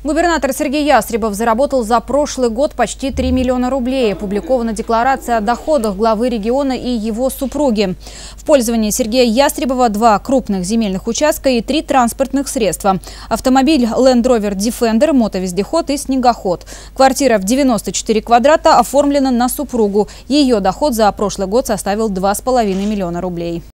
Губернатор Сергей Ястребов заработал за прошлый год почти 3 миллиона рублей. Опубликована декларация о доходах главы региона и его супруги. В пользовании Сергея Ястребова 2 крупных земельных участка и 3 транспортных средства. Автомобиль Land Rover Defender, мотовездеход и снегоход. Квартира в 94 квадрата оформлена на супругу. Ее доход за прошлый год составил 2,5 миллиона рублей.